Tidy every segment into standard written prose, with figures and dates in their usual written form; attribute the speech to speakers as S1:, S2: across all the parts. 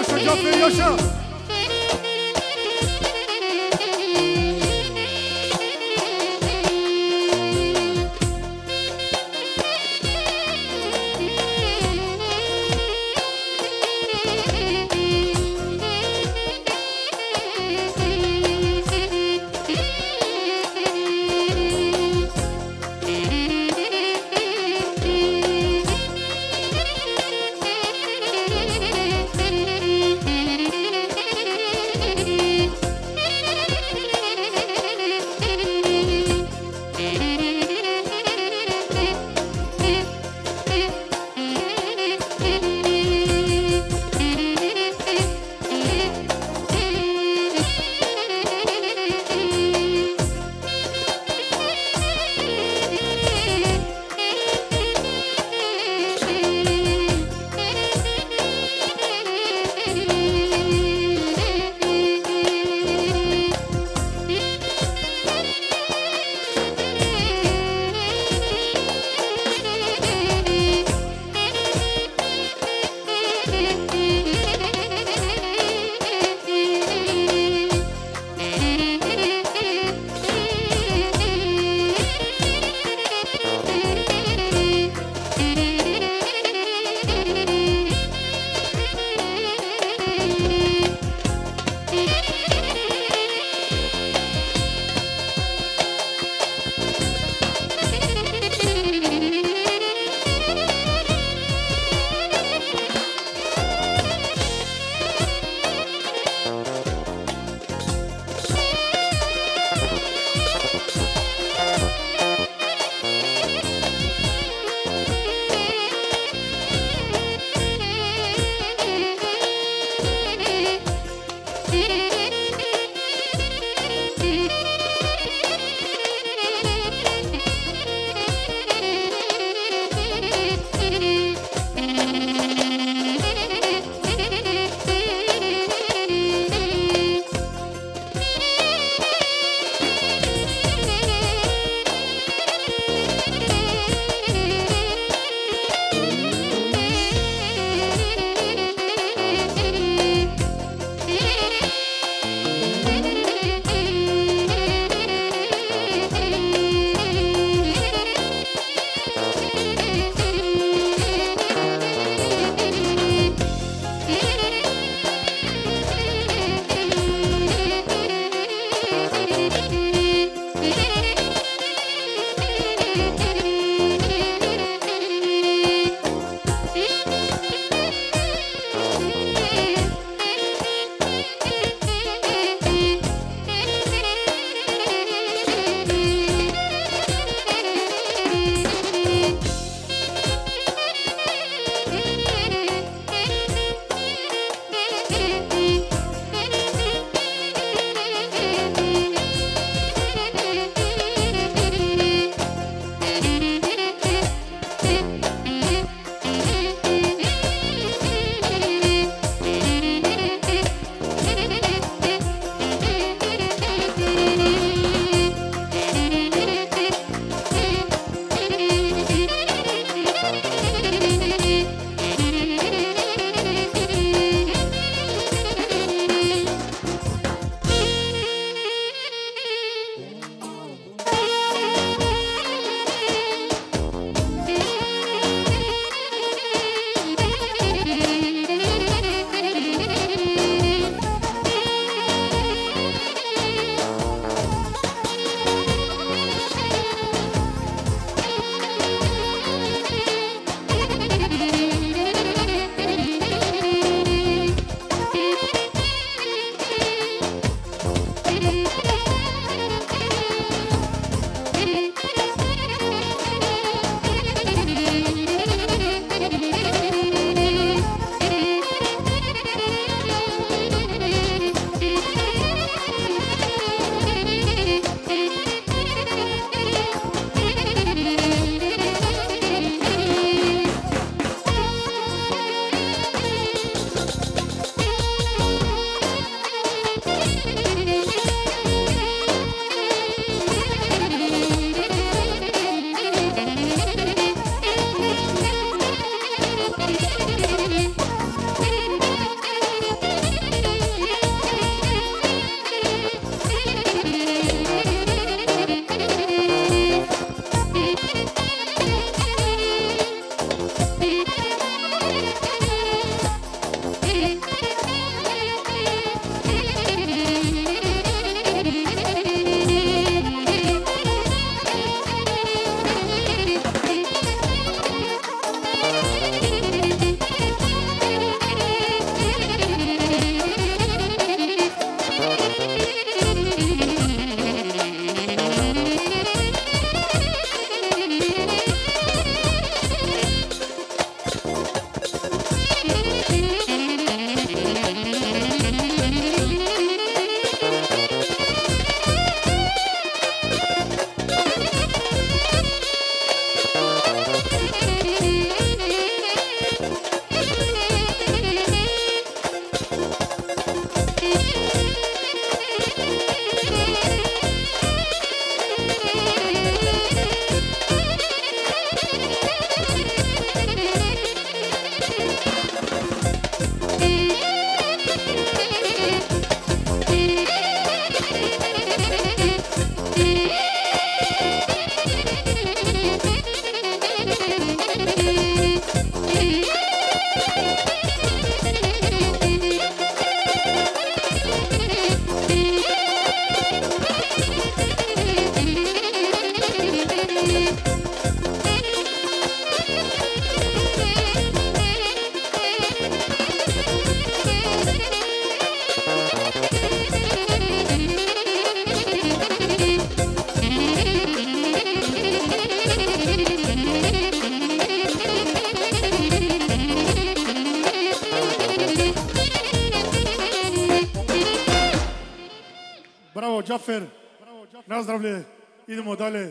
S1: ياشا جعفر ياشا Bravo, Jaffer! Na zdravlje! Idemo dalje.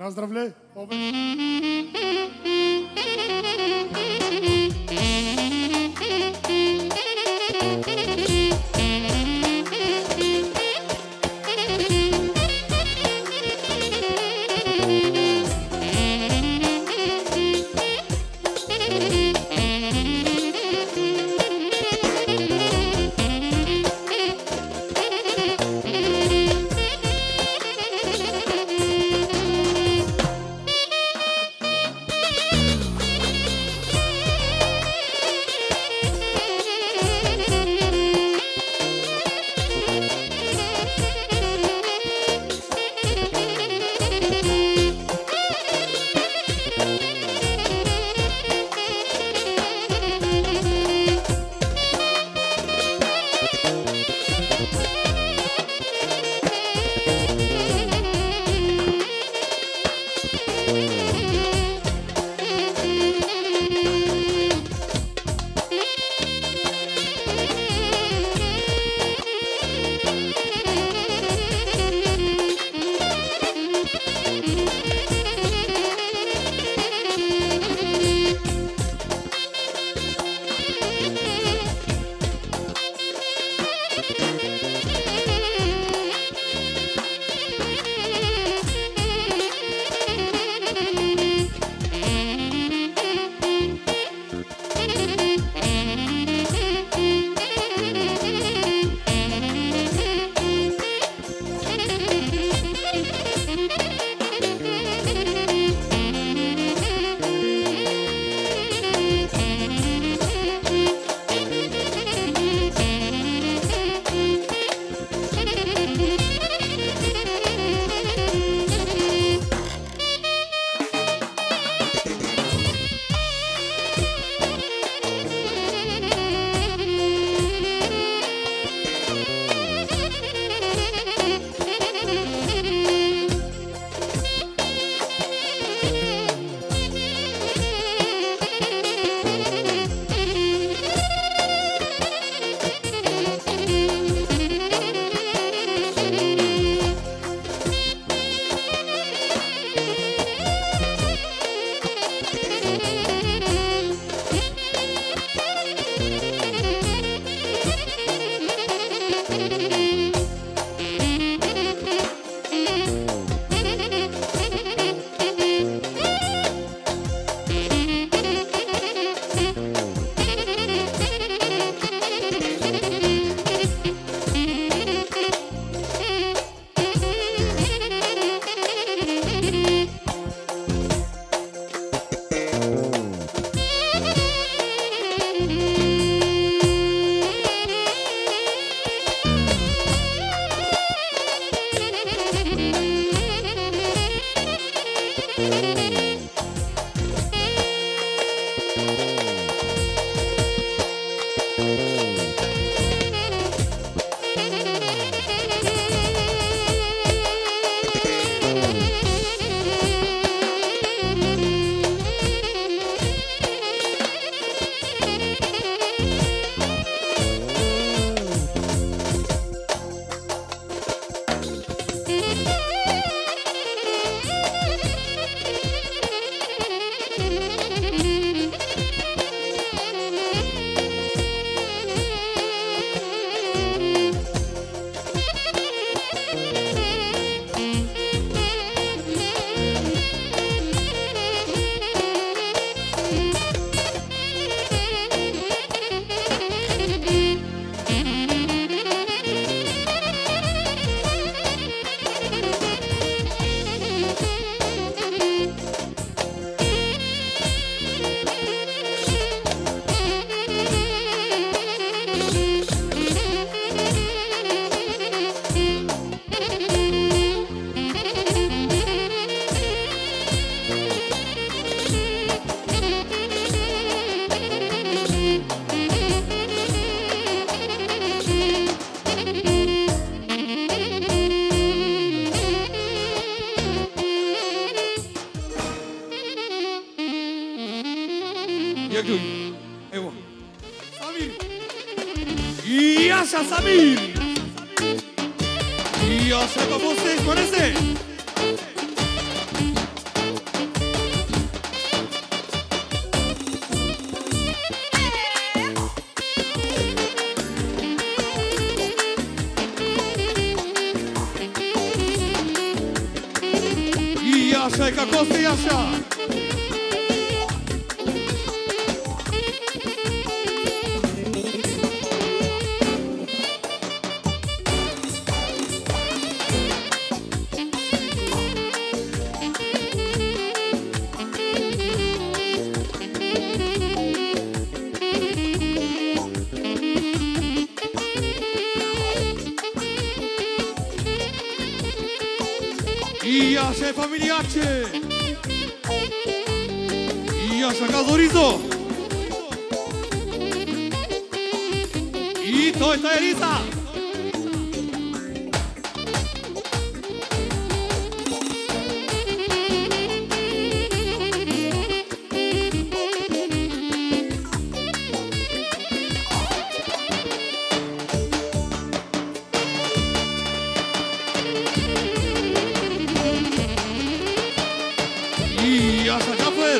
S1: Nazdravlje.
S2: Jaki? Evo. Samir. Iașa, Samir. Iașa, că vocês, conhece? așa e ca Costi, e așa. I așa e familiace. I așa ca Zorizo. I to je Elisa. I așa Jafer.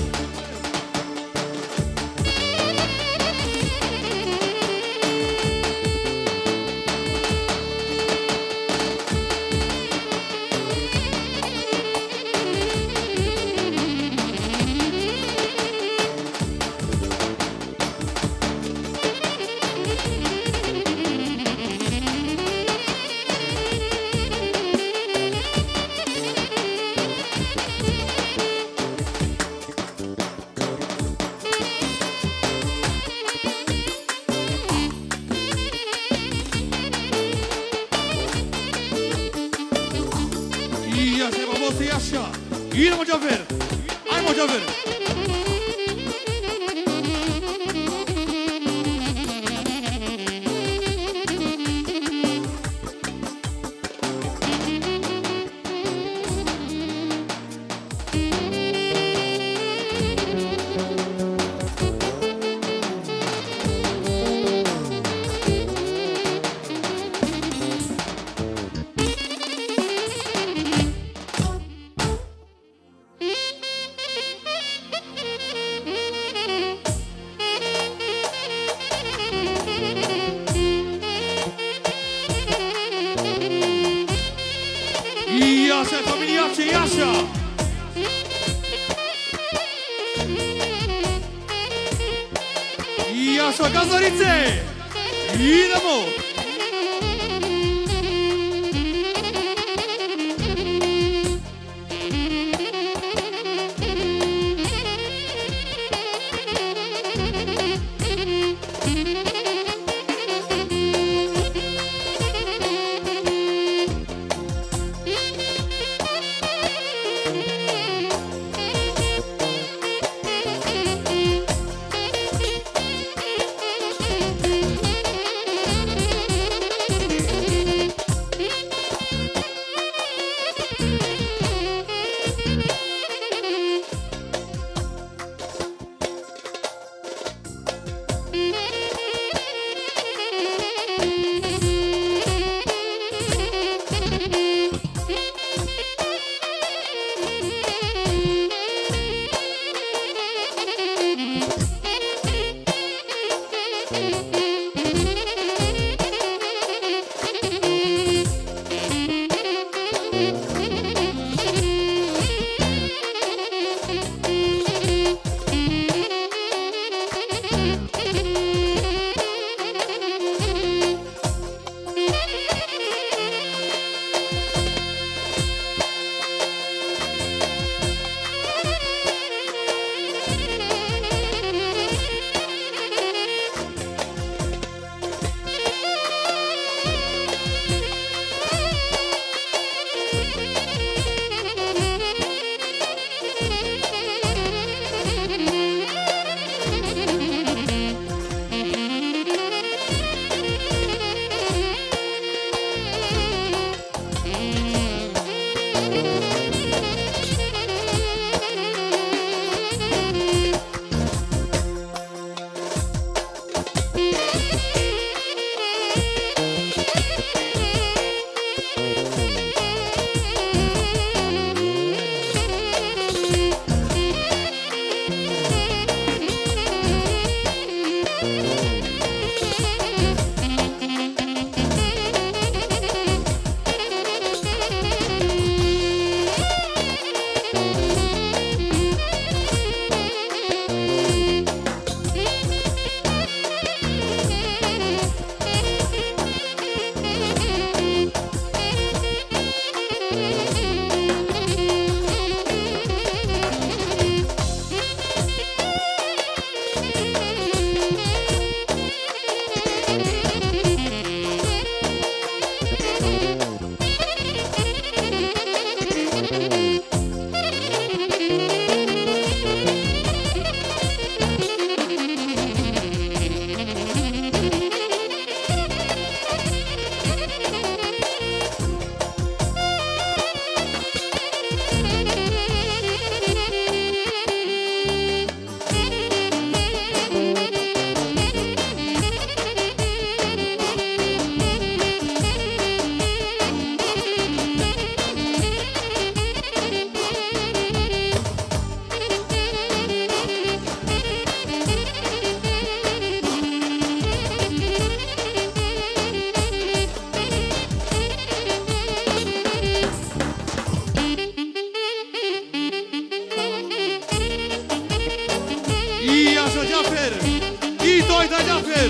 S2: I așa e babos, e așa. Ide mă Jafer. Hai mă Jafer. I așa e familiace, e așa. I așa ca Zorițe. Ide mă. Jaffer.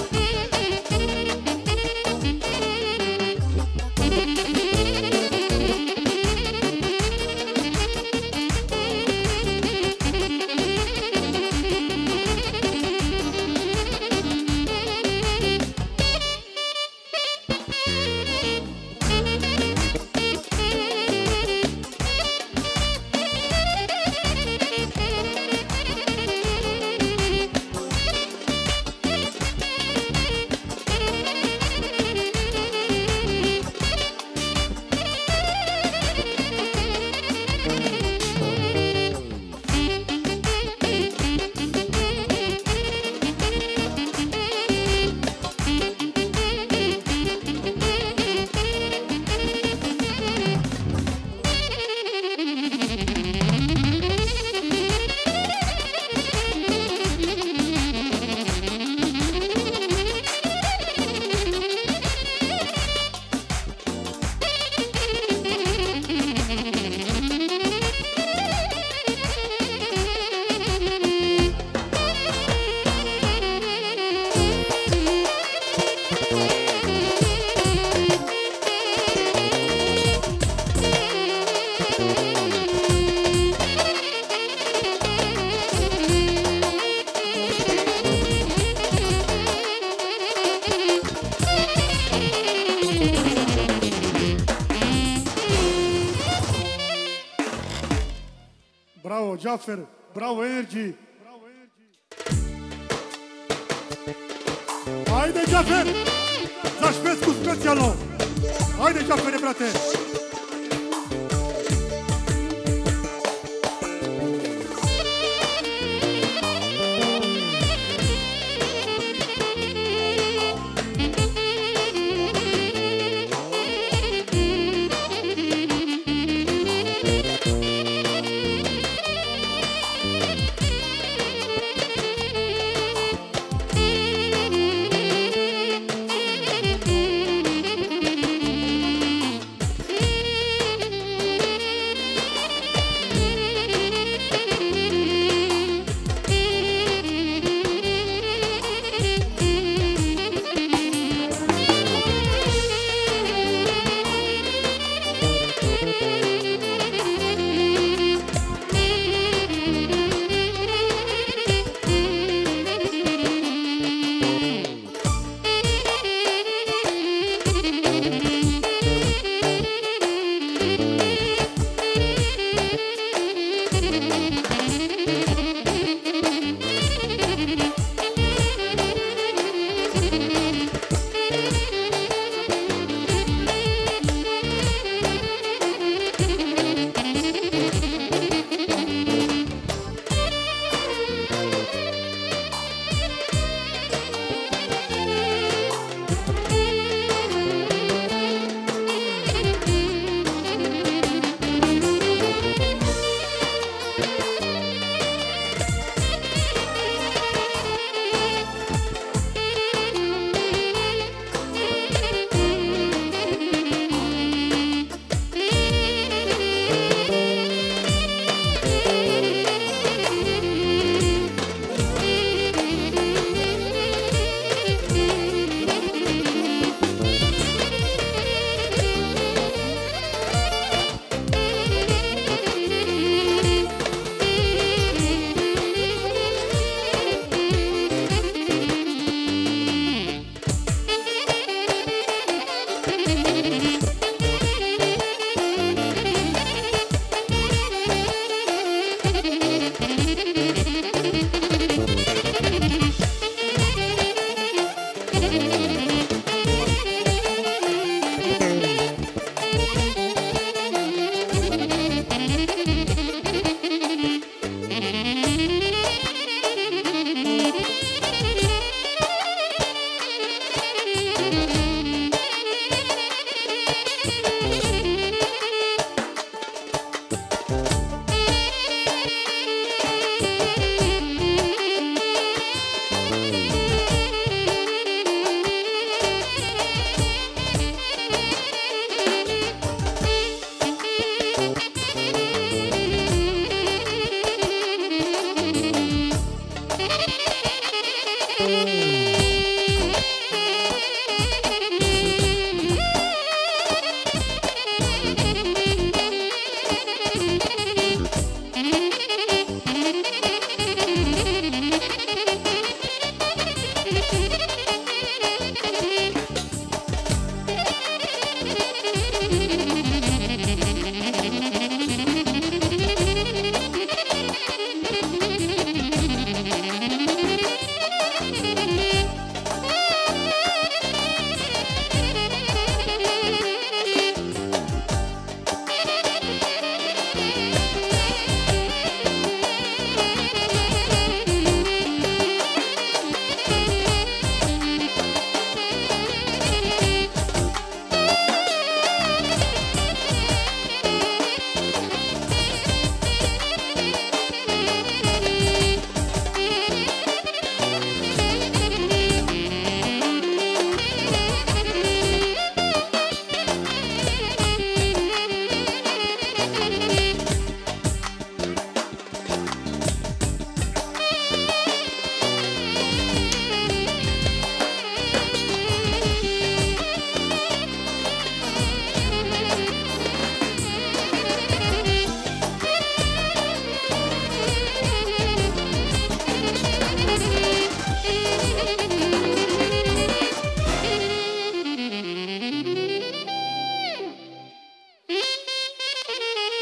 S1: Bravo, Jaffer. Bravo, Energy. Haide, Jaffer! Zaśpiew cu specjalną. Haide, Jaffer, brate.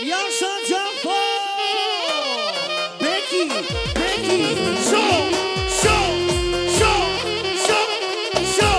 S3: Iasha Jafo! Becky! Becky! Show! Show! Show! Show! Show!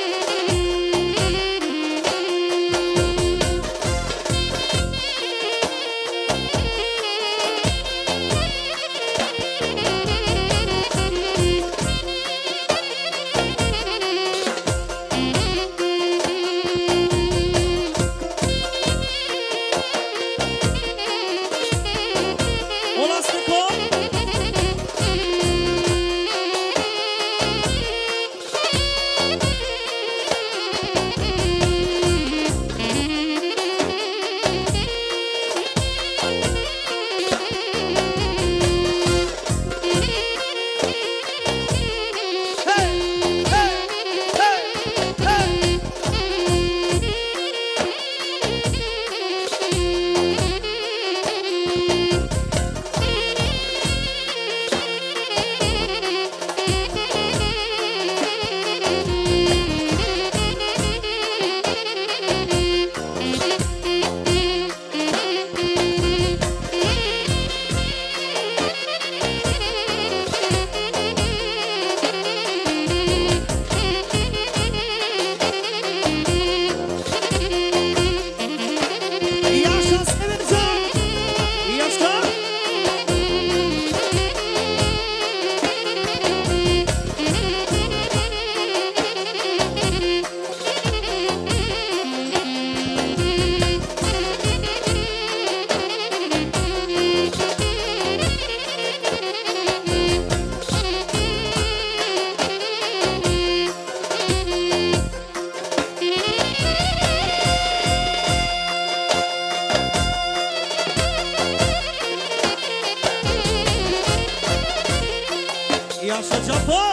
S3: Iasha Jafo!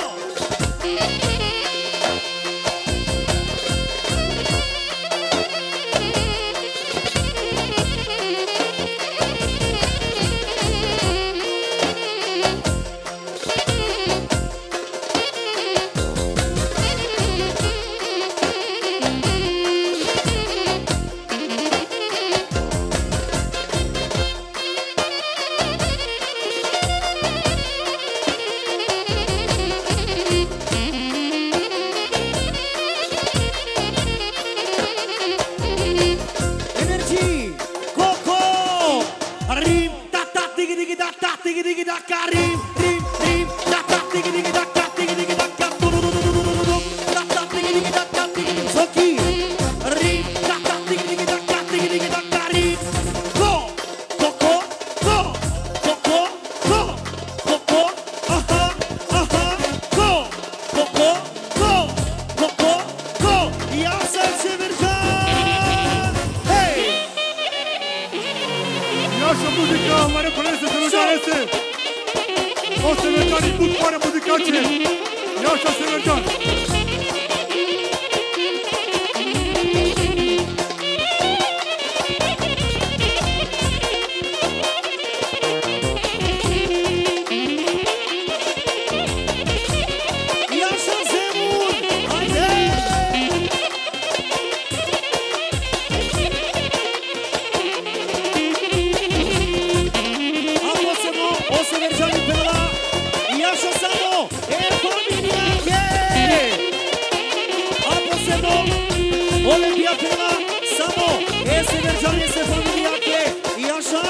S1: Naša muzika, Mare Polese, Severđan se. O Severđan i put Mare muzikacije. Jaša Severđan.
S3: Olimpija prva, samo Severđan se familijake. Jaša?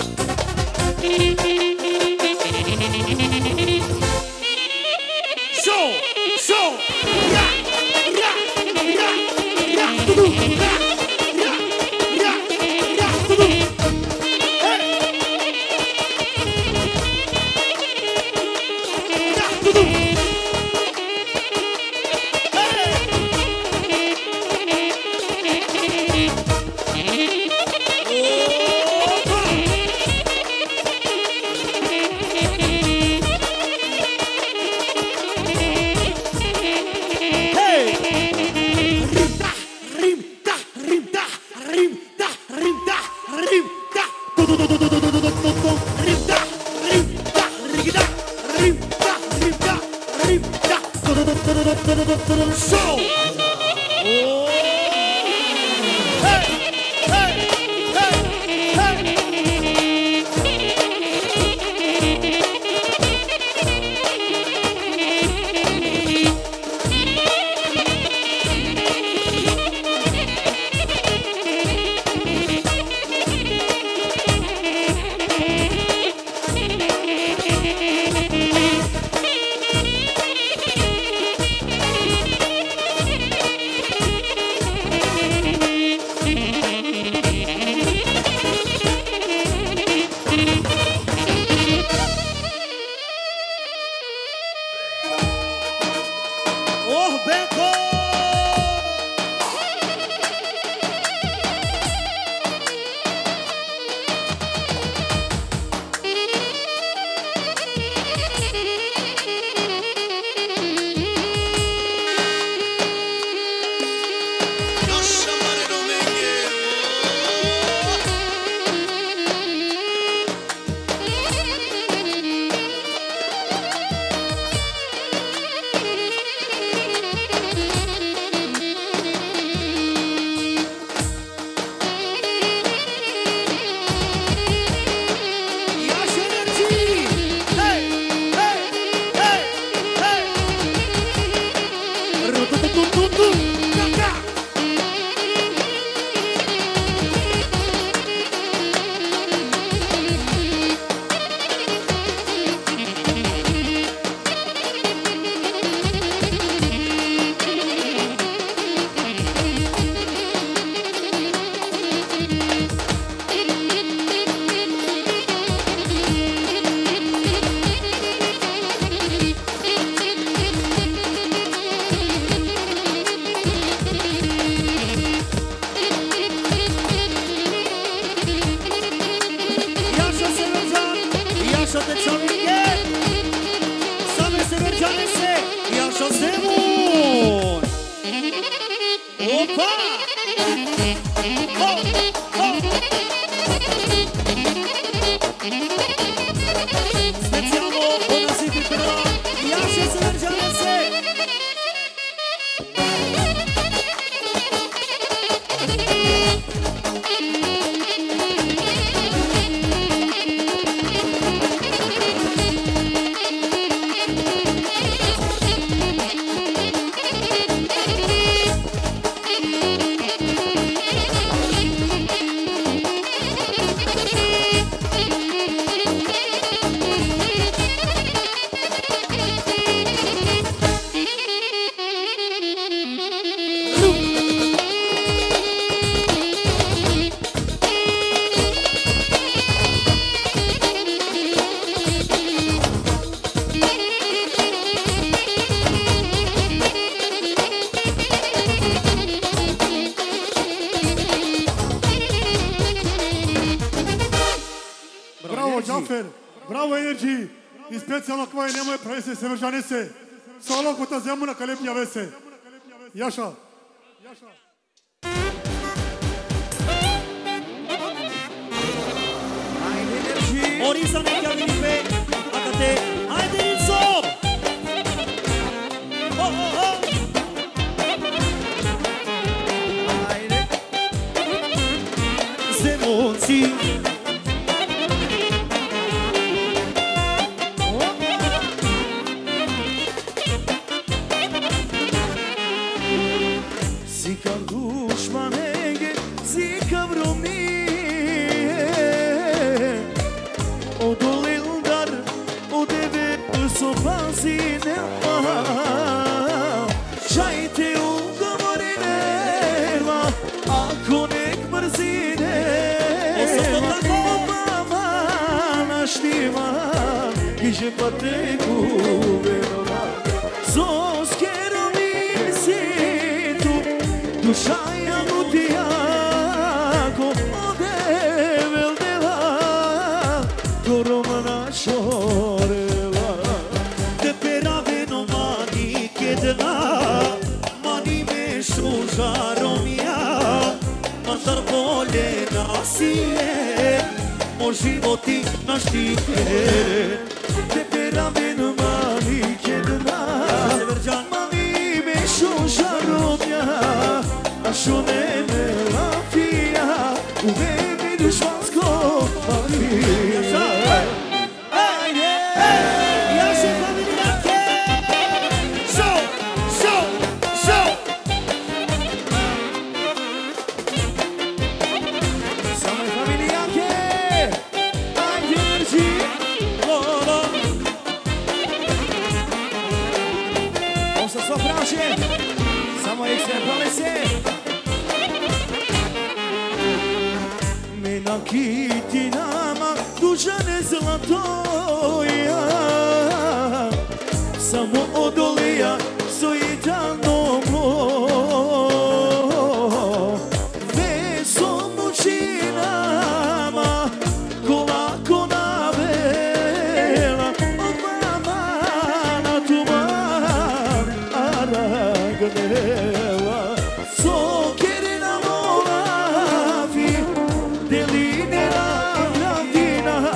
S3: Show! Show! Ra! Ra! Ra! Ra! Tudu! Ra! Ra! Ra! Ra! Tudu! Hey! Ra! Tudu! Opa! Ho! Ho! Specijalno odnosi prva Jaše Severđanice.
S1: Bravo Energy! I specijalno kvaje nemoj prese Severđanice. Sa olokota Zemuna Kalebnja Vese. Jaša!
S3: Ajde Energy! Orisa neka vinipe, akate, ajde Nicom! Ho, ho, ho! Ajde! Zemunci!
S4: Pate kuvenoma Zoskero mi situ Dušaja nutijako Odevel dela Toromana šorela
S3: Te peraveno mani kedna Mani me šužarom ja Mandar bolje nasije Mo životi naštike
S4: Te peraveno mani kedna Mani me šužarom ja A šo ne lafija U meni dušmansko palija
S3: Samo ekstremale se
S4: Mena kiti nama dužane zlatoja Samo odolija sojitano Vesom učinama kolako navela Od mama na tuman aragnela Sokere na molavi deline na gravina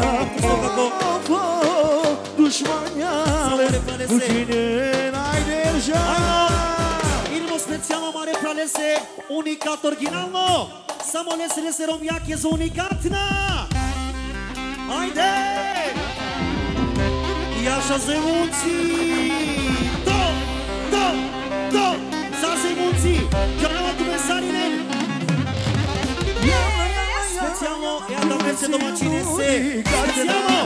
S4: Dušmanjale Dušine najdrža
S3: Idemo specijalno mare pralese Unikat originalno Samo lese romjak je za unikatna Ajde Jaša Zemunci To Za Zemunci Krava tu mesarine Specijalno Evo da se domaćine se Specijalno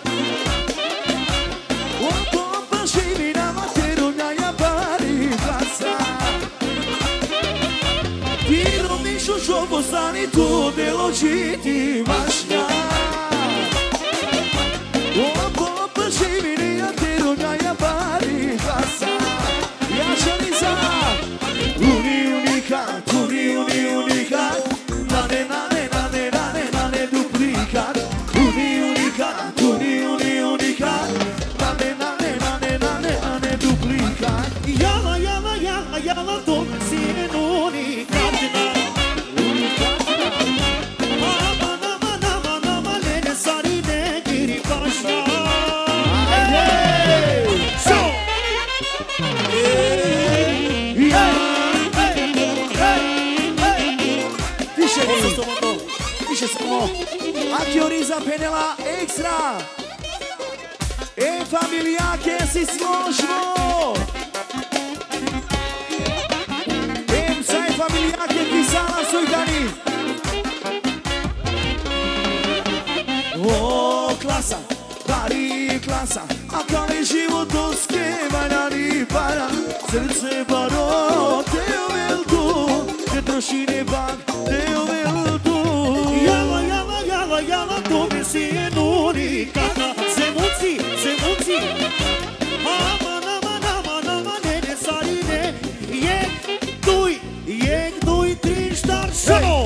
S4: Pompa živi na materonja ja pari glasa Tiro mišu šopo stani tu delo čiti mašnja Pompa živi na materonja ja pari glasa Ja šaliza unikat Nane duplikat unikat
S3: Jala to sine nuni
S4: Slušaj samo, Akioriza penela ekstra. Familia che si složimo. Sai familia che ti sana sui dani. O klasa, bari klasa, a kali životovske valjani para. Srce baro, te uveltu, te trošine bak, te uveltu.
S3: Java, to mi si je nuri, kaka zemuci. Nama, ne sarine, jek duj, tri štar, šano.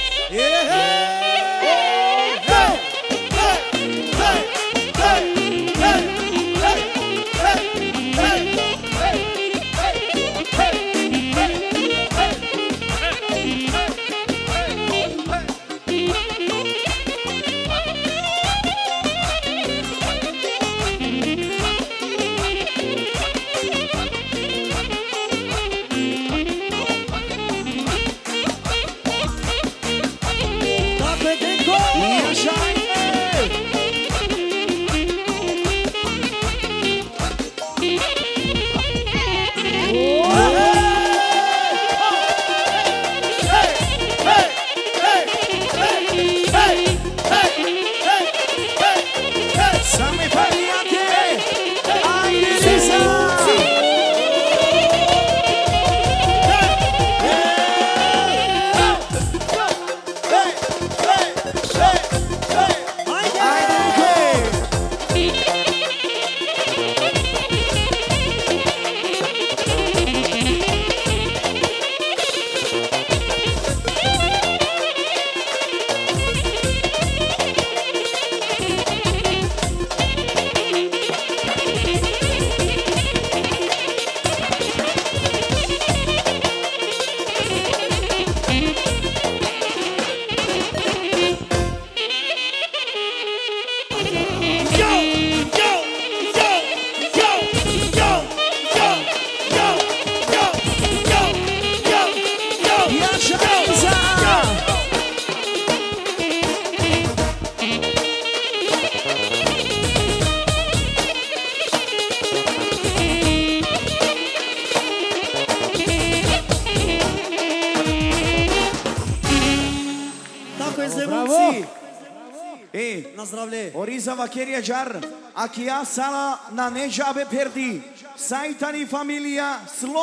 S4: Oriza Vacheria Jar, Achia Sala na Nežabe Perdi, Saitani familija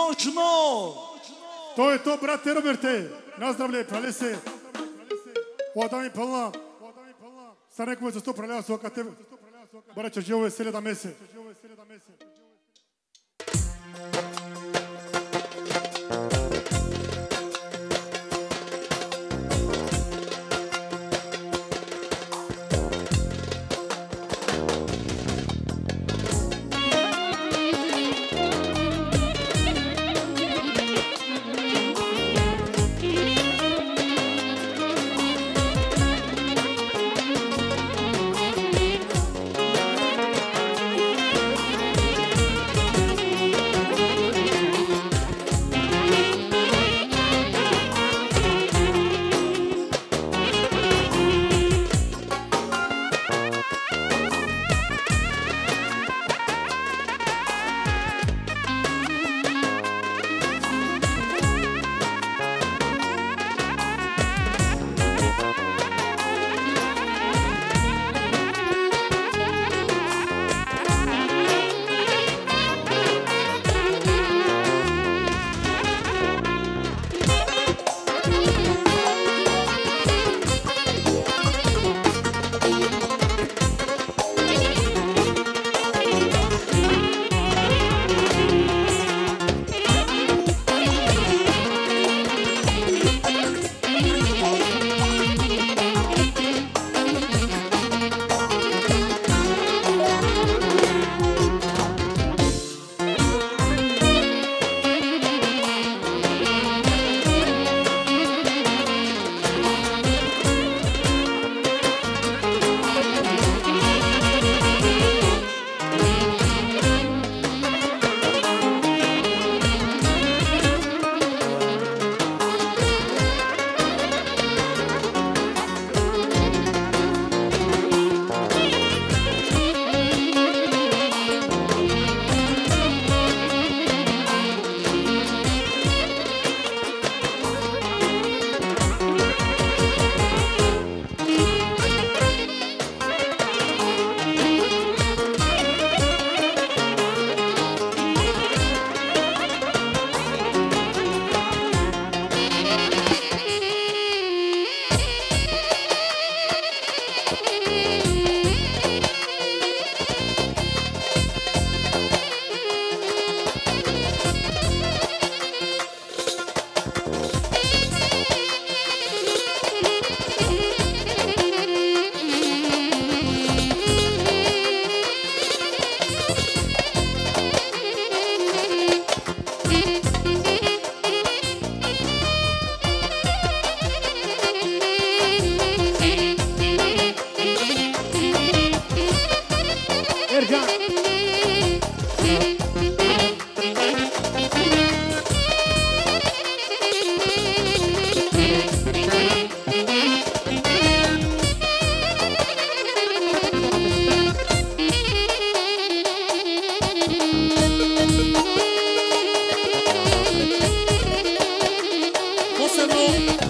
S4: složno.
S1: To je to, brate Roberte. Nazdravlje, pralese. Odami pълна. Sa nekomu za 100 praljava soka tebe. Braća, živo veselje da mese.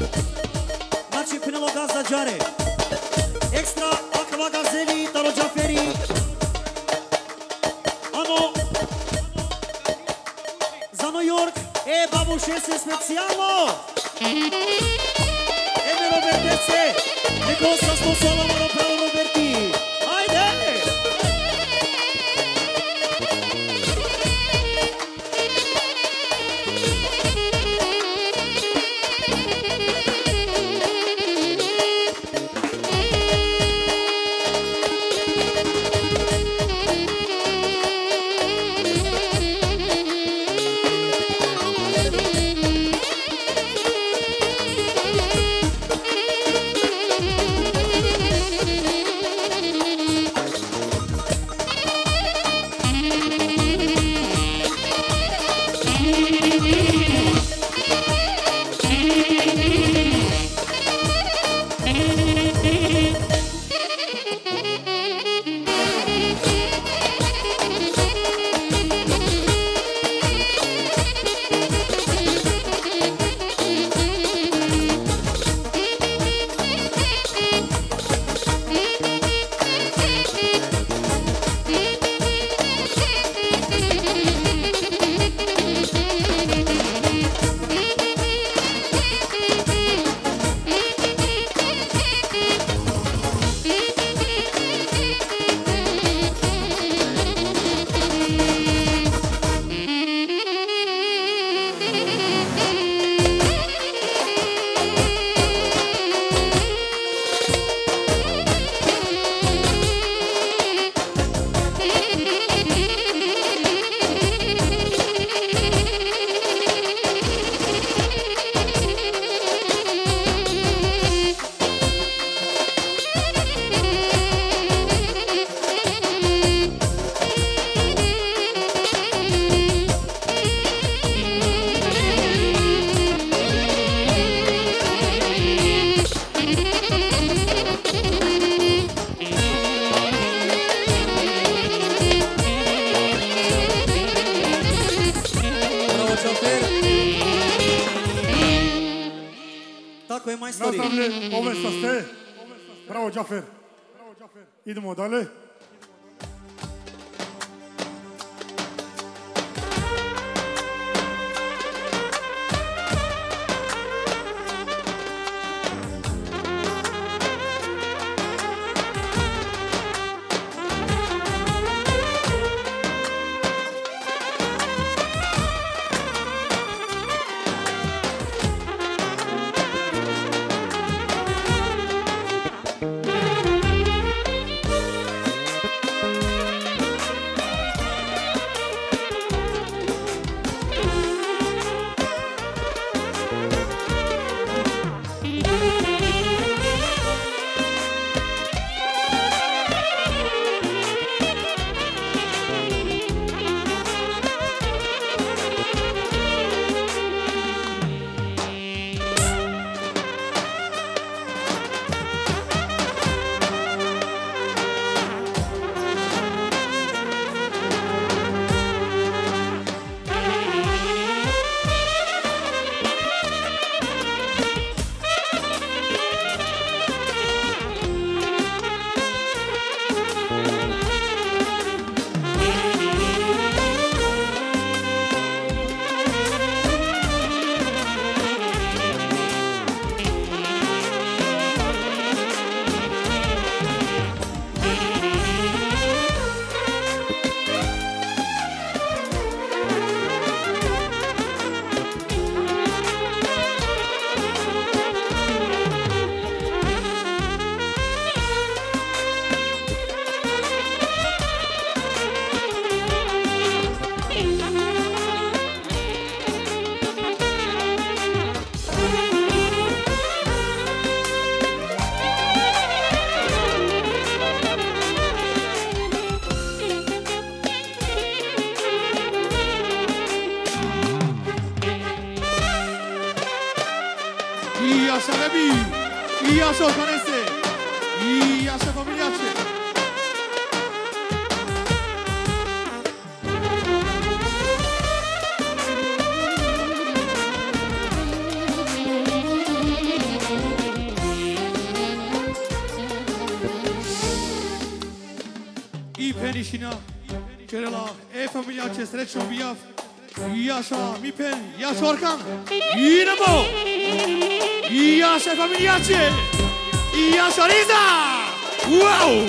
S3: Maci până la gazda Giare. Extra, Acava Gazeli, Taro Jaferi. Ano. Za New York, babu šeste specijalno. Eme Robertece, neko sa sto solovano pravo Roberti. Ajde!
S1: Nazdravlje, ovesta ste. Bravo, Džafer. Idemo dalje.
S2: Iașa Rebi, Iașa Orcanese, Iașa Familiace. Priština, cere la E familia ce strece un biaf, Iașa Mipen, Iașa Orcan, Inamo, Iașa familia ce, Iașa Riza, wow!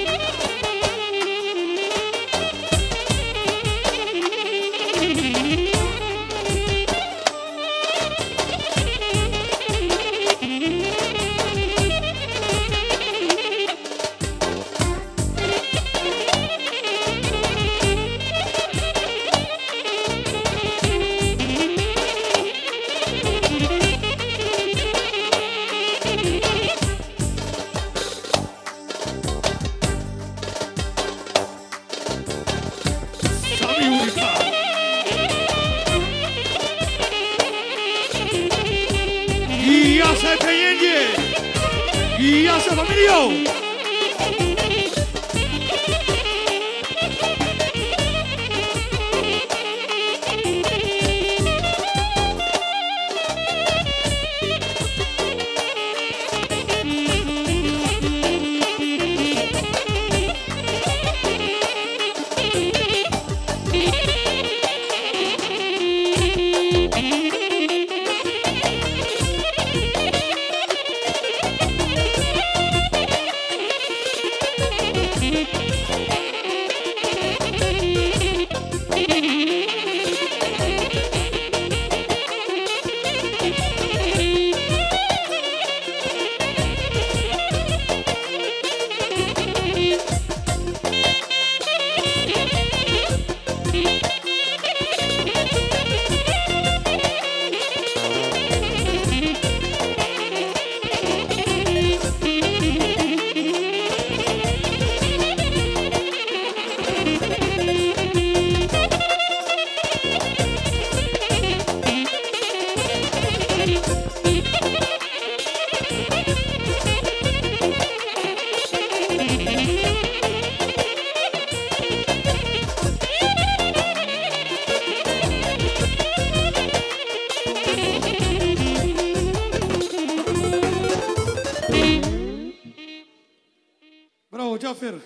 S2: Джафер.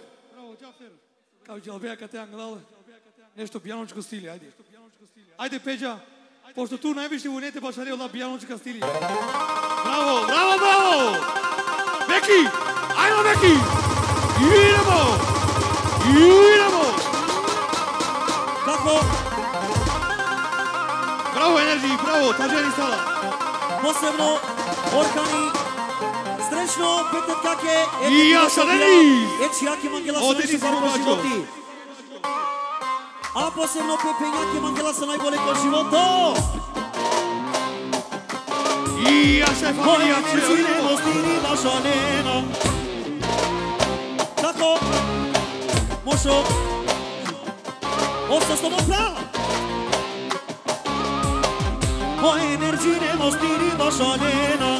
S2: Kao Đalbeja kad te anglal, nešto bijaločko stilje, ajde. Ajde Peđa, pošto tu najviše unete bašarije od bijaločka stilje. Bravo, bravo, bravo! Beki, ajmo Beki! Idemo! Idemo!
S3: Kako?
S2: Bravo energiji, bravo, taženi stala.
S3: Posebno Orkani, srećno Petet Kake,
S2: I ja sa Denis!
S3: Eći Jaki Mangela sa najviše barba životi. A posebno Pepenjaki Mangela sa najbolje ko životo.
S2: I ja se familija
S3: Energine mostiri mašalena. Kako? Mošo, osta s tobom prava. Moje energine mostiri mašalena.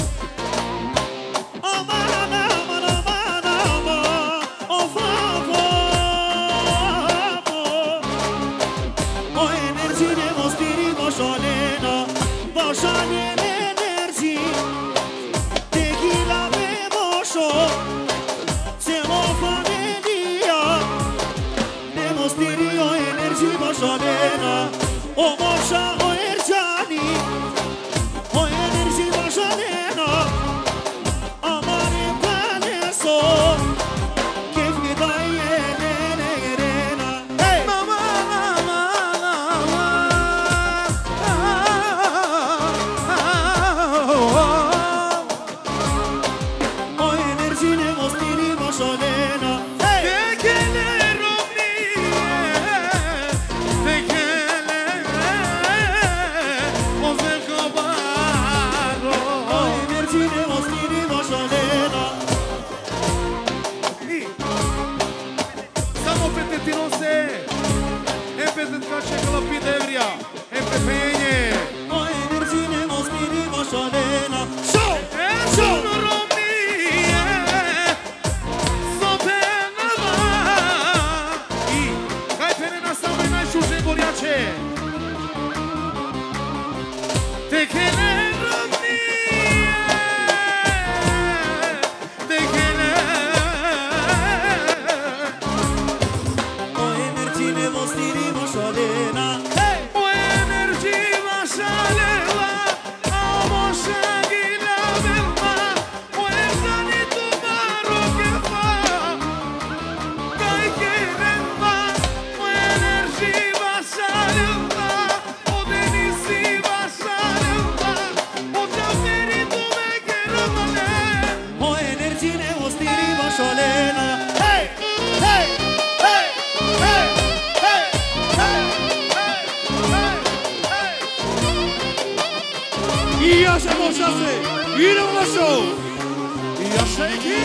S3: O moșa, o ergeani, o energie mașalena, amare paleso, chef mi dai enerena. Hey! Mama, mama, mama, o energie mostiri mașalena.
S4: Te che ne romnie
S2: biase, idemo na show. Ja shake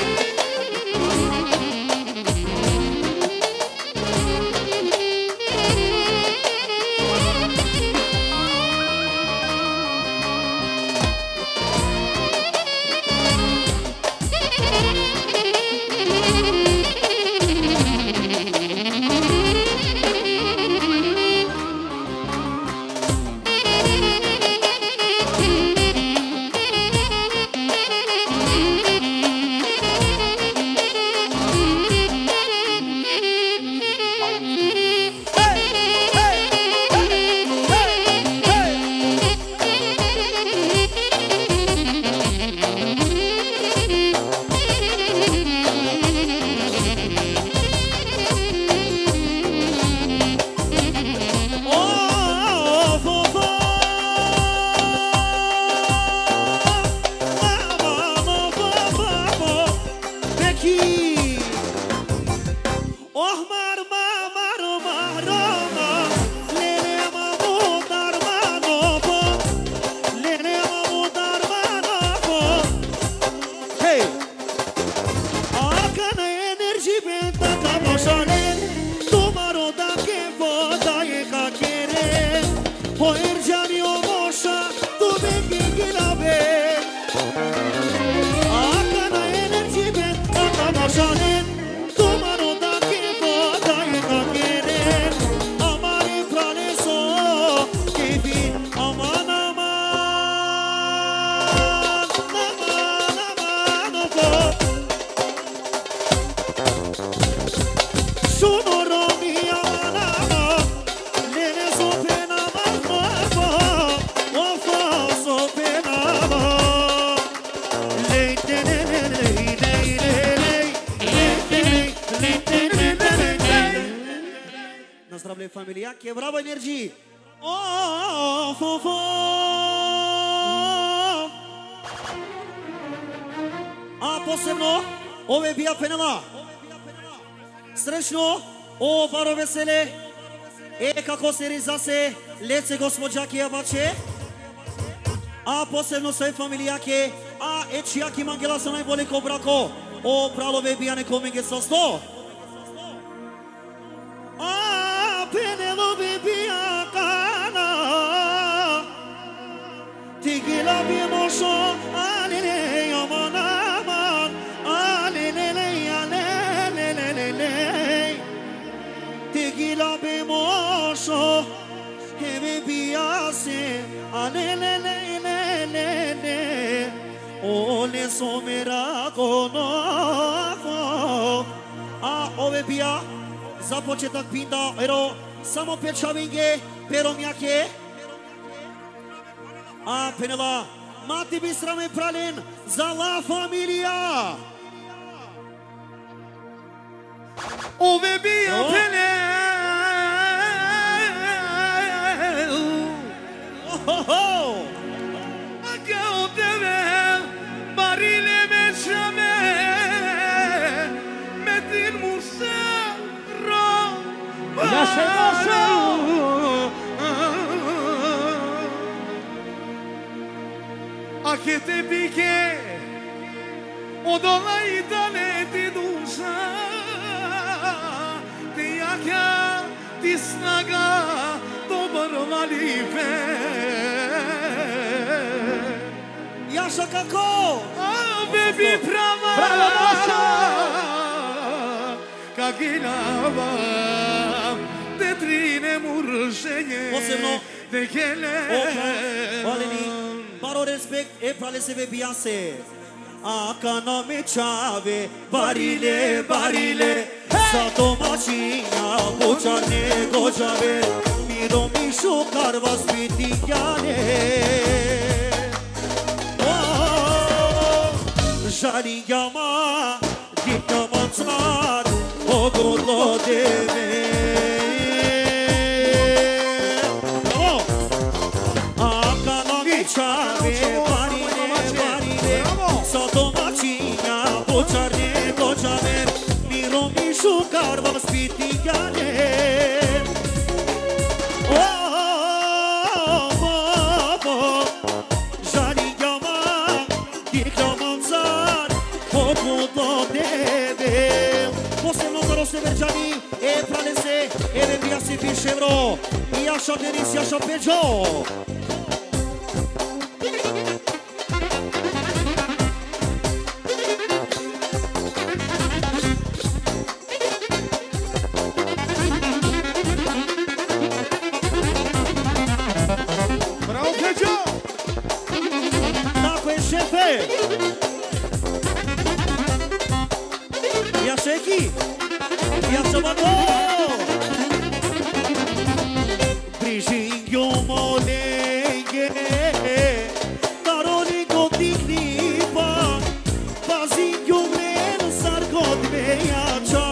S3: familia, che bravo energie! A posebno ove bija penala. Srećno, o baro vesele. Kako se rizase, lece gospođake Abače. A posebno sve familijake, a ečijaki mangela su najbolje ko brako. O pralove bijane komenge sa 100. Penelope Biacana Tigila Bimosho Alele Yamanaman Alele Alele Tigila Bimosho Hebe Biase Alele Ole Somera Kono A ove bia započetak pinda, ero samo pečavinge, pero mjake. A penela, mati bisrame pralin za la familija.
S4: Ove bio penel. A kao tebe, barile mećame, metin musa. Ja se došao a che te pique odola i dale ti duša ti jaka ti snaga dobar malife
S3: Jaša kako?
S4: A bebi prava
S3: Bravo Maša
S4: Kaginava te trine murženje
S3: posebno
S4: de kele
S3: Valeni, baro respect e prale sebe biase Aka na me čave barile Sa domaćinja počarne gođave Miro mišu karva spiti jane Žali jama Dikna mancar Ogorlo deve Aka na me čave barile Sa domaćinja počarne gođave Miro mišu karva spiti jane Žali jama Chiklamanzar, Pormudo Debel. Posem Lozaro Severgiani, e Pralese, e Rebiasi Pichevro, e așa Denis, e așa Pejo.
S4: Bravo, Pejo!
S3: Dacă e șefe! Ia șechi! Ia să mă dou! Brijinho molengue, taroni godiknipa, pazinho men sarkot mejača.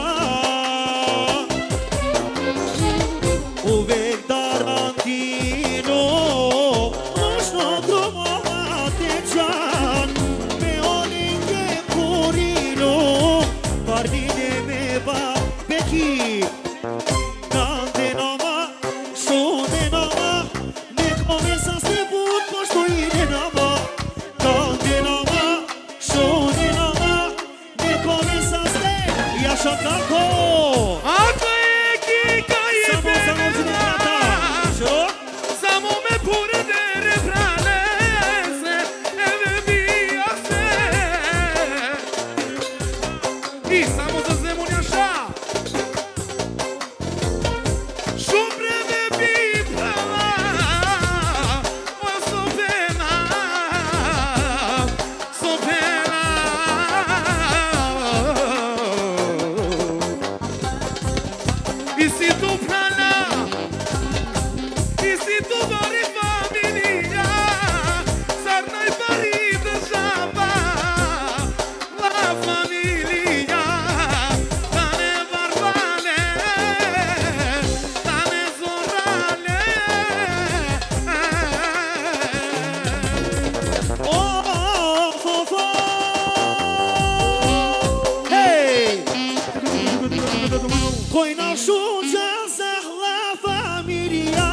S3: Uvek Tarantino, noćno gromovate čan, me olinje kurino, parnine me ba beki. Grande nama, šone nama, nekome sam se put pošto ide nama. Grande nama, šone nama, nekome sam se, jaša kako?
S4: Ako je kika i
S3: Samo za noćne vrata, što?
S4: Samo me purde refraneze, eve bija se. I samo za zemunjaša. Šubre me pipala, moja sopena, sopena. I si tu prana, i si tu dori familia, zar n-ai pari degeaba la familia. Dane barbale, dane zorale.
S3: Oh, oh, oh. Hey! Koji našu zahla familija,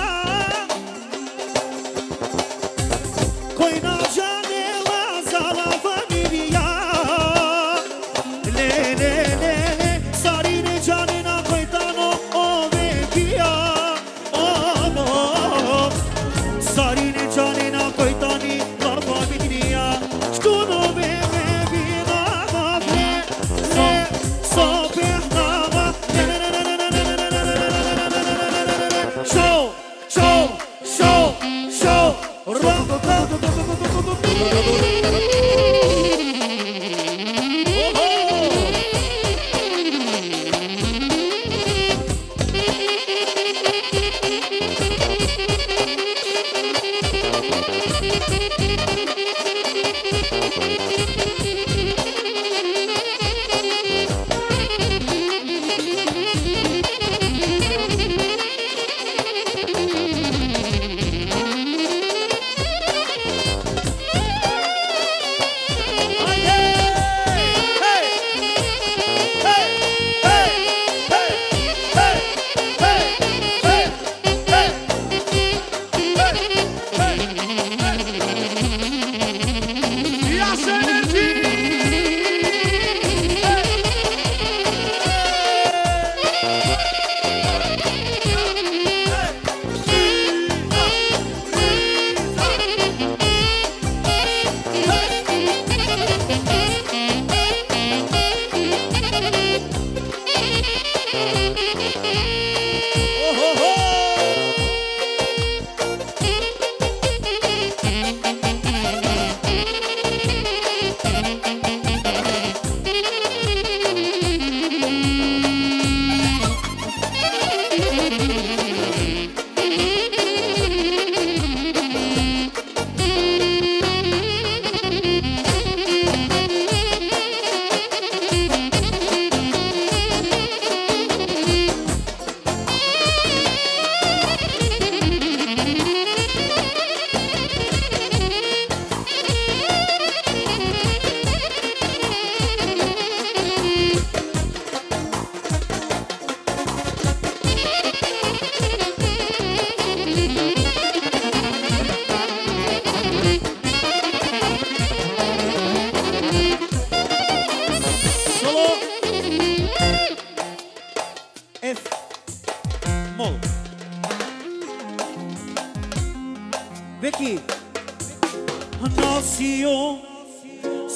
S3: koji nađanela zala familija. Le, le, le, le, sarine džanina koji tano ove pija. Oh, oh, sarine džanina koji tani la familija. Škuno me bina vavle, le, sopernava. Show, show, show, show.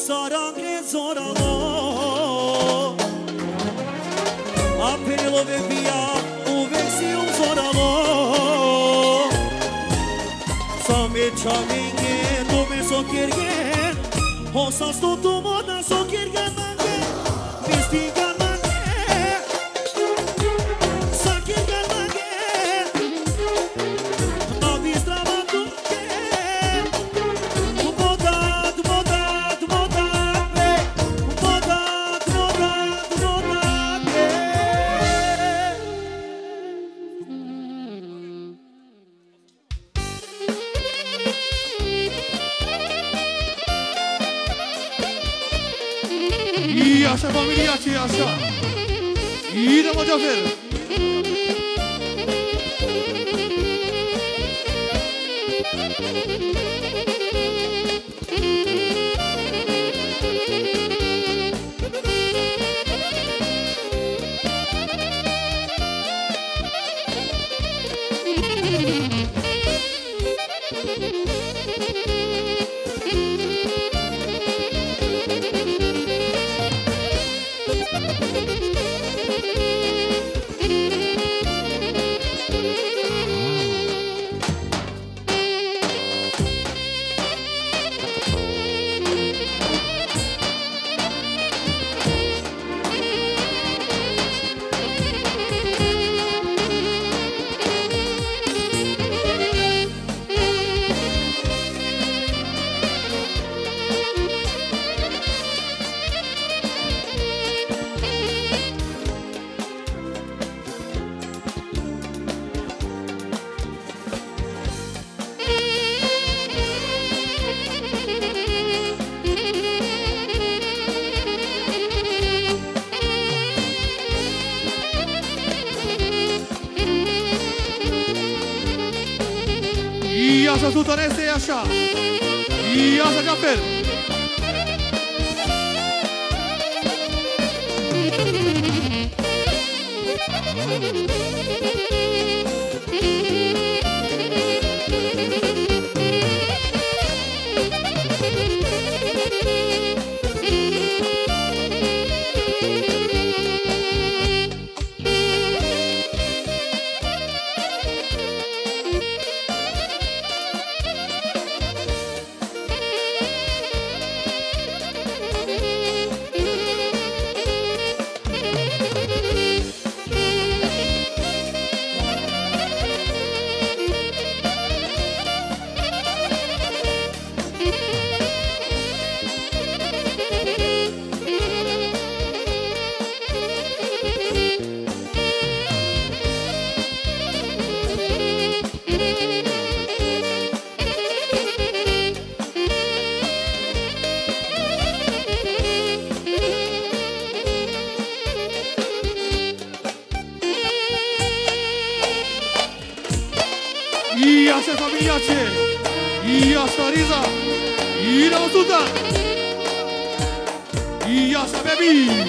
S3: Sarange zoralo Appene lo via uvesi un zoralo Same chaminge dove so kirgen Hosa sto tu moda so kirgen mange Mistiga mange Sa kirgen mange Na bistrava tuke Modat, modat, modat Modat, modat, modat
S2: E așa familia ce e așa. Ida mă Jafer. E așa Sultanese e așa. E așa Jafer. E așa familia ce? E așa Riza. E la Sultan. E așa baby.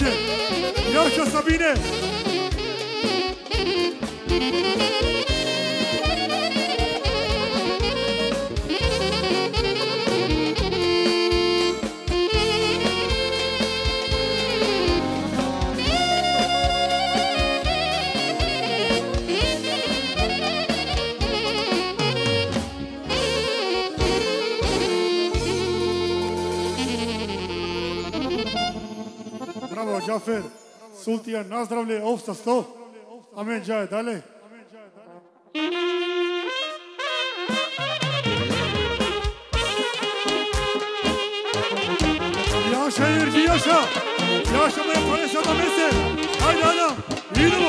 S1: Iașe! Iașe, Sabine! Bravo, Jafer! Sultija, nazdravlje, ovsta 100. Amen, džaje, dalje. Jaša, Irđi, Jaša! Jaša me je sada mese! Ajde, Ana, idemo!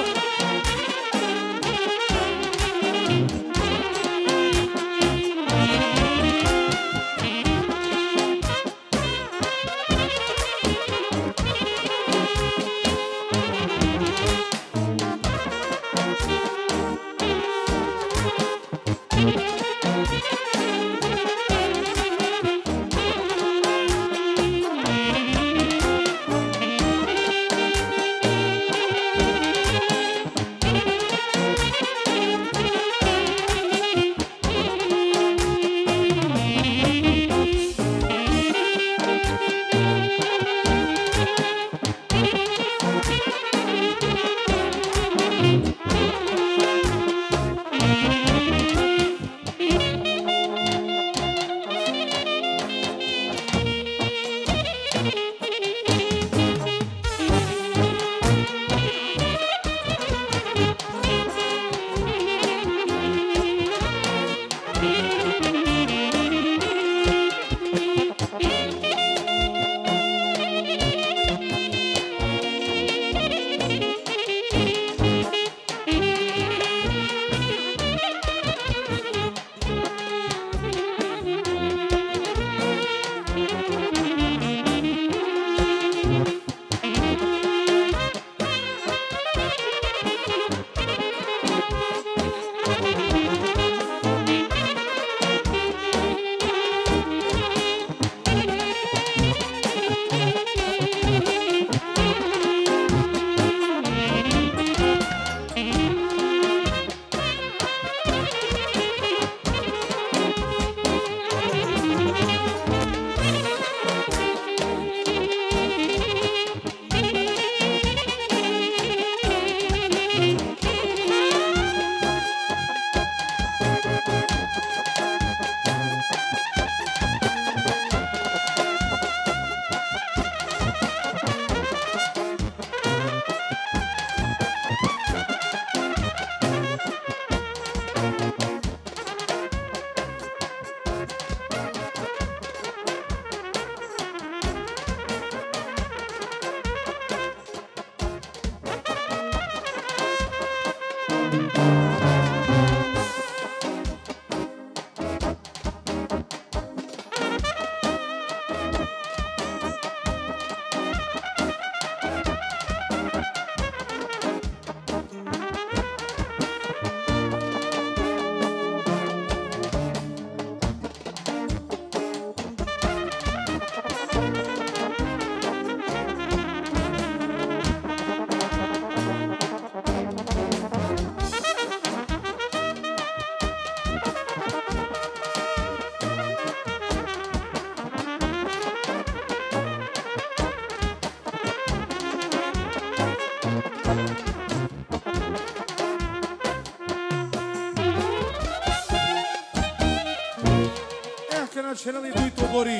S4: Načelali duj tobori.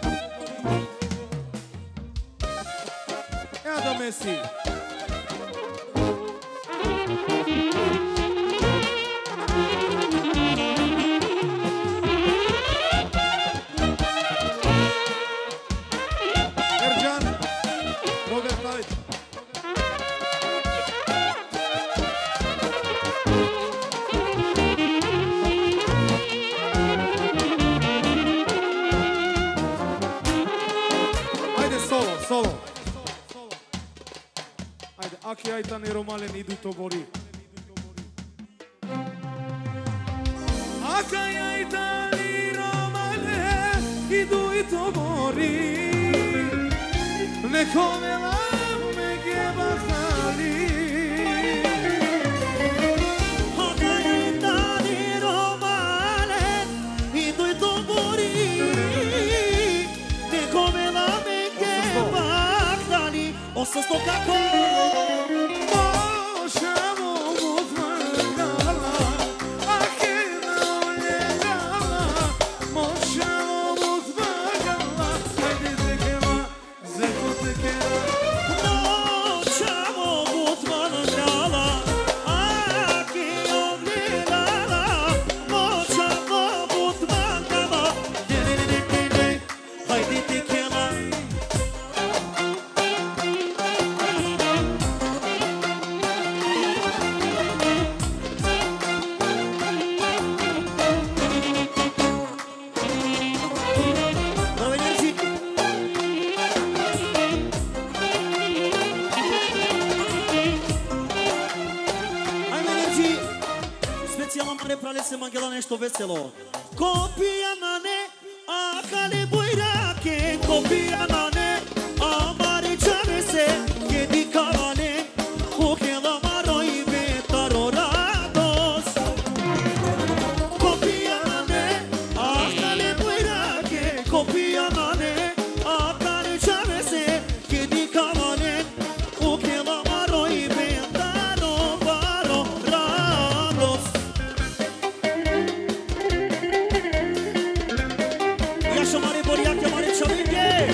S4: Evo da Messi. Ercan, Robert David. Solo. Ajde, Aki Ajtan i Romalen idu tobori. Aki Ajtan i Romalen idu i tobori. Nekome lame
S3: Nešto veselo. Kopija na ne, a kale bujrake, kopija na ne, a maričane se, kedi kavane, ukela maro i betaro radost. Kopija na ne, a kale bujrake, kopija na ne, a maričane se, kedi kavane, ukela maro i betaro radost. Mare Boriache, mare Cialinge!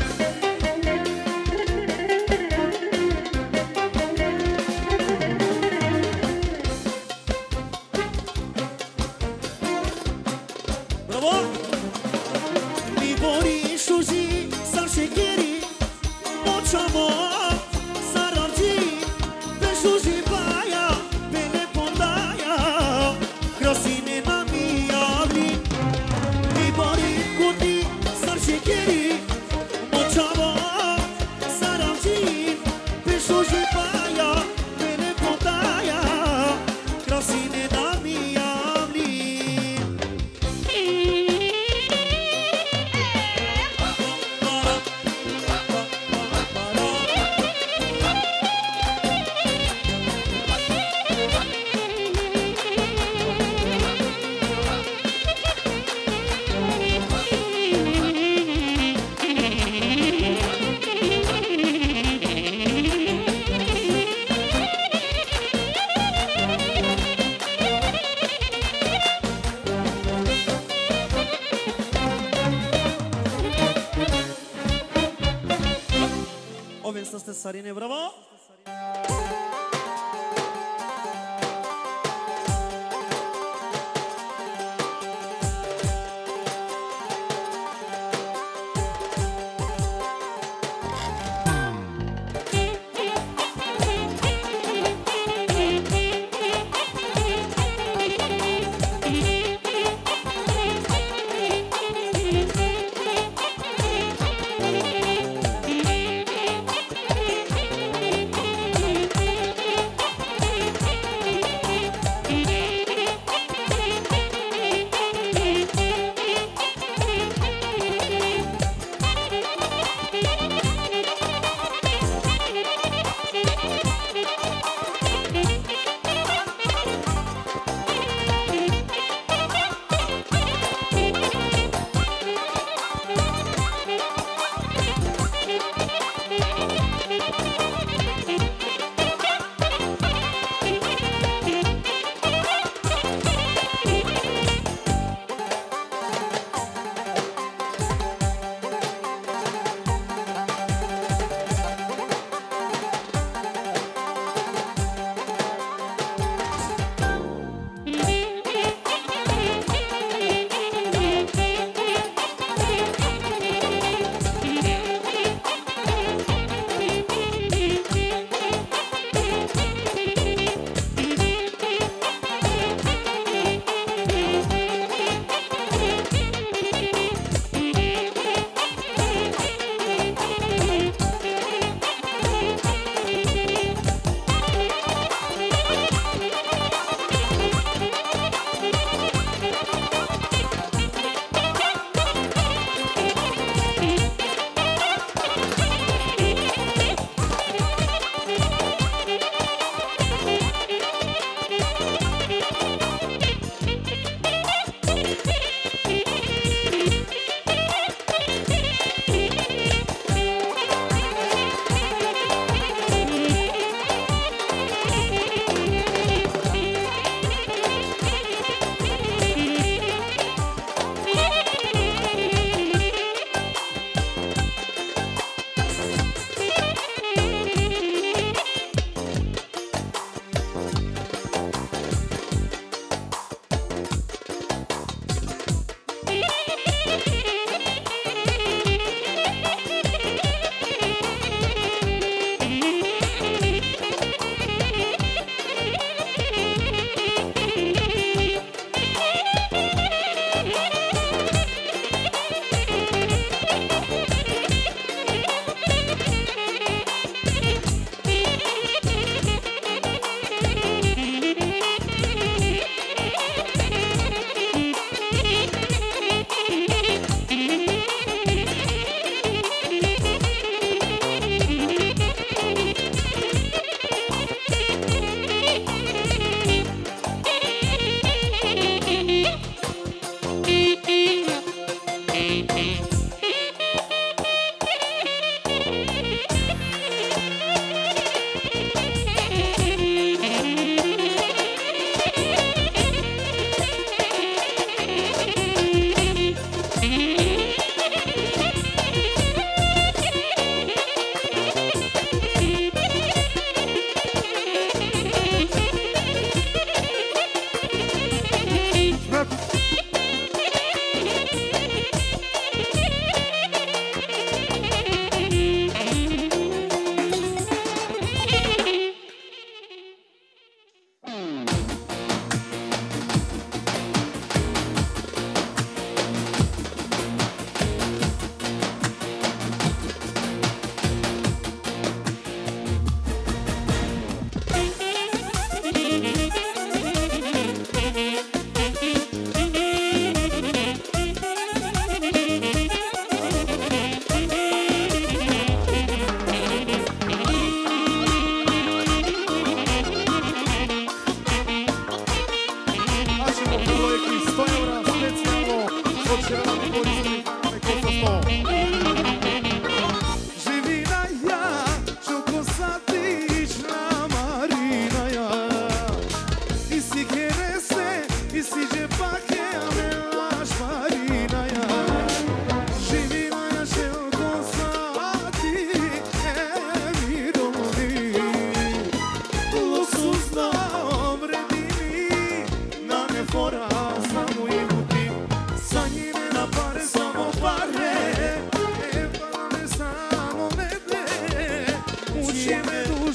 S3: Bravo! Mi bori shuji, sa shekeri, mochamo, saranji, pe shuji baya, pe ne pondaya, krasine na miavli. Mi bori kuti, shekeri, mochamo, saranji, pe shuji baya, pe ne pondaya, krasine na miavli. Ovim ste Sarine, bravo!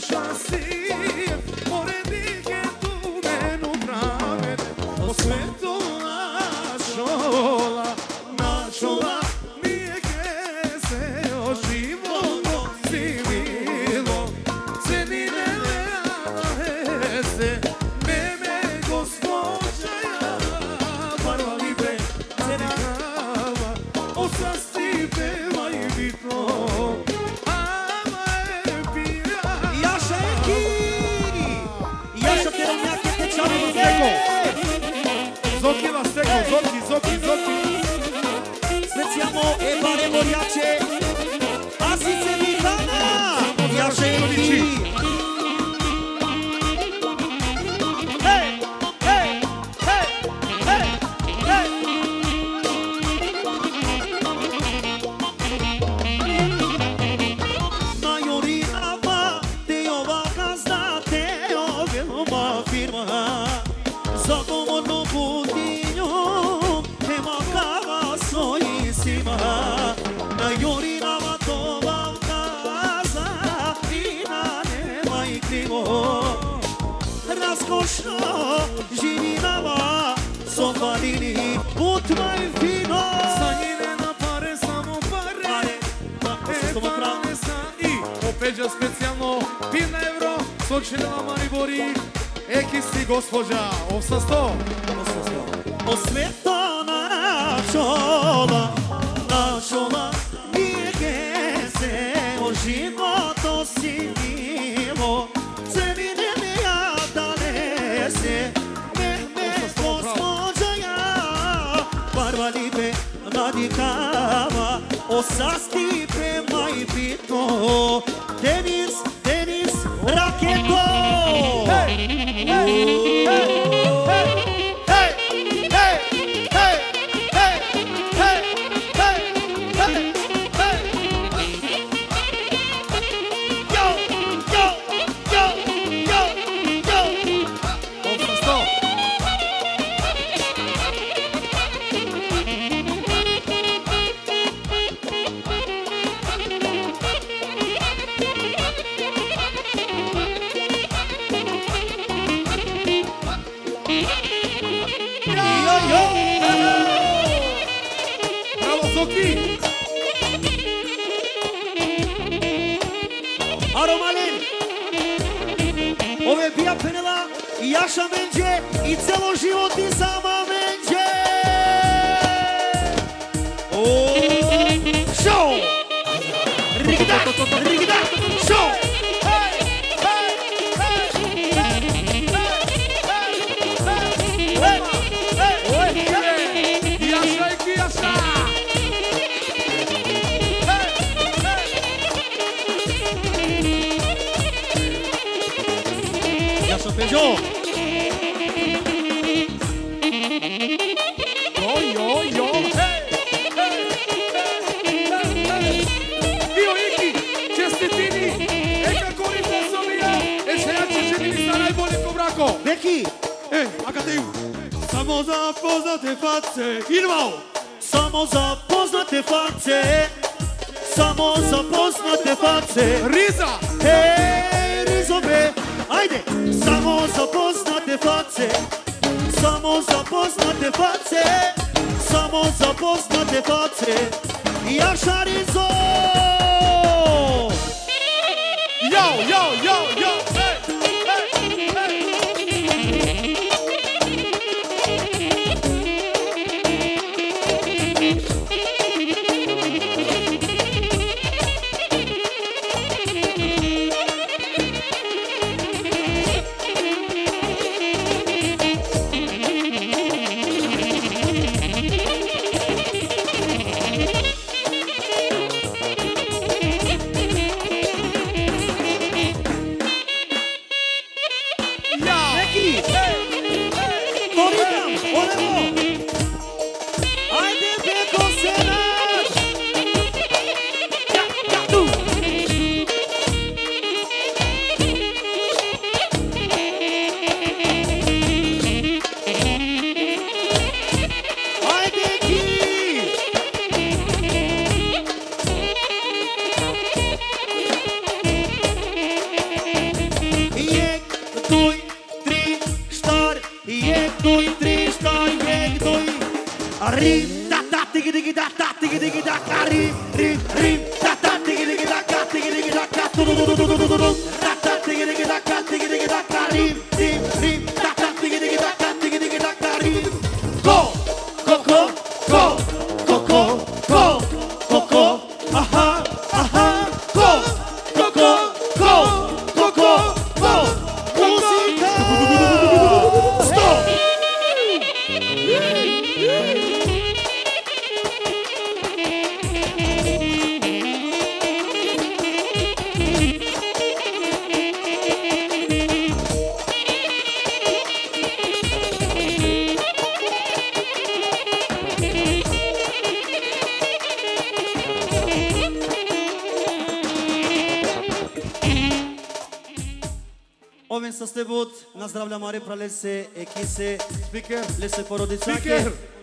S4: așa si, poredih je tu menu pramen, o svetu našola, našola, nije kese, o životo si bilo, cenine leana hese, meme gospođa ja, barva libe, cenakava, o sastipe vaj bitno, ama je pira.
S3: Jaša Eki! Jaša te romnjake te čavi u
S4: Steko! Zocchi la steko, zocchi.
S3: Speziamo e bare moriace. Asice Vitana! Jaša Eki! Hey! Majorinava te ova gazda te ova firma. Zadovoljno budinju tema kava svojicima. Majorinava to vam kaza i na nema i krivo. Raskošno živinava sobalini putma i fino.
S4: Sa njine na pare, samo pare, pare sa i opeđa specijalno 5 euro, sočinila Maribori, Eki si gospođa, 800.
S3: Osveto našola, nije se o životu si bilo, cenine ne jadale se, mehme gospođa ja, barva libe nadikava, o sastipe maj bitno, tenis, raketo!
S4: Bravo, Zocchi!
S3: Aromalin, ove bija penela i Jaša Menđe i celo život i sama Menđe. Show! Rigda, show!
S4: Jaša!
S3: Jaša Peđo!
S4: Jo! Dio Iki, čestitini! Eka korista Sobija! Ešejače živili sa najboljim kobrako!
S3: Beki!
S2: Akadiju! Samo za poznate face! Idemo!
S3: Samo za poznate face,
S4: Riza!
S3: hej Rizo bre, ajde! Samo za poznate face, Jaša Rizo!
S4: Yo!
S3: Rim, ta ta tigi digi da ta tigi digi da ka rim rim rim ta ta tigi digi da ka tigi digi da ka tu ta ta tigi digi da ka tigi digi da ka rim rim rim ta ta tigi digi da ka tigi digi da ka rim go go go go go go go go go aha aha go go go go go go go musica stop. Ovim sa Stebut, nazdravljam Ari Pralese, Ekise,
S4: Speaker.
S3: Lese Porodičake.
S4: Speaker.